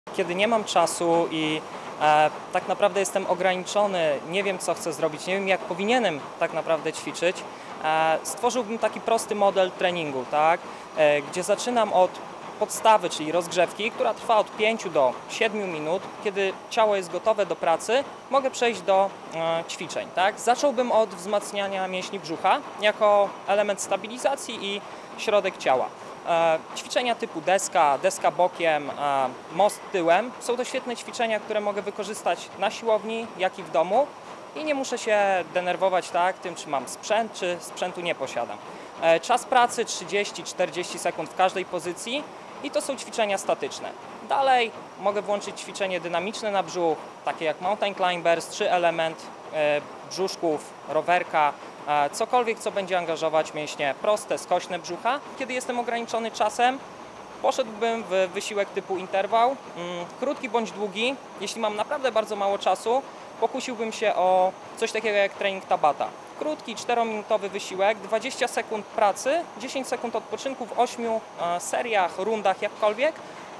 Kiedy nie mam czasu i tak naprawdę jestem ograniczony, nie wiem co chcę zrobić, nie wiem jak powinienem tak naprawdę ćwiczyć, stworzyłbym taki prosty model treningu, tak? Gdzie zaczynam od podstawy, czyli rozgrzewki, która trwa od 5 do 7 minut. Kiedy ciało jest gotowe do pracy, mogę przejść do ćwiczeń. Tak? Zacząłbym od wzmacniania mięśni brzucha jako element stabilizacji i środek ciała. Ćwiczenia typu deska bokiem, most tyłem są to świetne ćwiczenia, które mogę wykorzystać na siłowni, jak i w domu i nie muszę się denerwować tym, czy mam sprzęt, czy sprzętu nie posiadam. Czas pracy 30-40 sekund w każdej pozycji i to są ćwiczenia statyczne. Dalej mogę włączyć ćwiczenie dynamiczne na brzuch, takie jak mountain climbers, czy element brzuszków, rowerka, cokolwiek, co będzie angażować mięśnie proste, skośne brzucha. Kiedy jestem ograniczony czasem, poszedłbym w wysiłek typu interwał, krótki bądź długi. Jeśli mam naprawdę bardzo mało czasu, pokusiłbym się o coś takiego jak trening Tabata. Krótki, 4-minutowy wysiłek, 20 sekund pracy, 10 sekund odpoczynku w 8 seriach, rundach, jakkolwiek.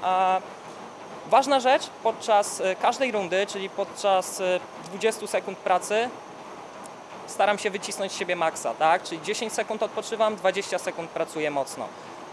Ważna rzecz, podczas każdej rundy, czyli podczas 20 sekund pracy, staram się wycisnąć z siebie maksa, tak? Czyli 10 sekund odpoczywam, 20 sekund pracuję mocno.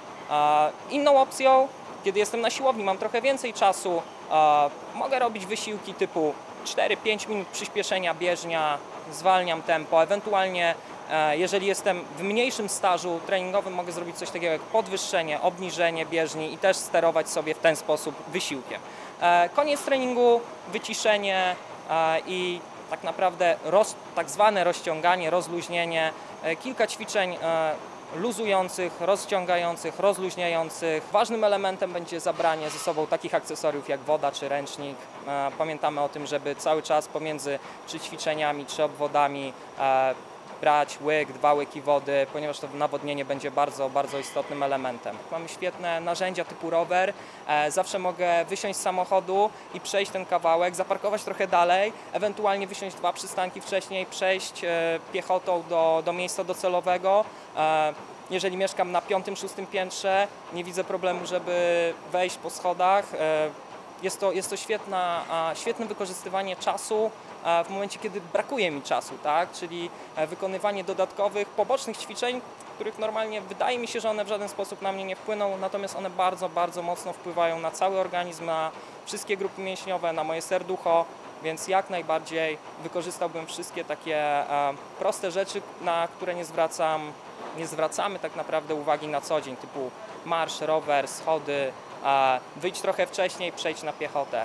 Inną opcją, kiedy jestem na siłowni, mam trochę więcej czasu, mogę robić wysiłki typu 4-5 minut przyspieszenia bieżnia, zwalniam tempo, ewentualnie jeżeli jestem w mniejszym stażu treningowym, mogę zrobić coś takiego jak podwyższenie, obniżenie bieżni i też sterować sobie w ten sposób wysiłkiem. Koniec treningu, wyciszenie i tak naprawdę tak zwane rozciąganie, rozluźnienie, kilka ćwiczeń luzujących, rozciągających, rozluźniających. Ważnym elementem będzie zabranie ze sobą takich akcesoriów jak woda czy ręcznik. Pamiętamy o tym, żeby cały czas pomiędzy czy ćwiczeniami, czy obwodami brać łyk, 2 łyki wody, ponieważ to nawodnienie będzie bardzo, bardzo istotnym elementem. Mamy świetne narzędzia typu rower, zawsze mogę wysiąść z samochodu i przejść ten kawałek, zaparkować trochę dalej, ewentualnie wysiąść 2 przystanki wcześniej, przejść piechotą do miejsca docelowego. Jeżeli mieszkam na 5-6 piętrze, nie widzę problemu, żeby wejść po schodach. Jest to świetne wykorzystywanie czasu w momencie, kiedy brakuje mi czasu, tak? Czyli wykonywanie dodatkowych, pobocznych ćwiczeń, których normalnie wydaje mi się, że one w żaden sposób na mnie nie wpłyną, natomiast one bardzo, bardzo mocno wpływają na cały organizm, na wszystkie grupy mięśniowe, na moje serducho, więc jak najbardziej wykorzystałbym wszystkie takie proste rzeczy, na które nie zwracamy tak naprawdę uwagi na co dzień, typu marsz, rower, schody, wyjdź trochę wcześniej, przejdź na piechotę.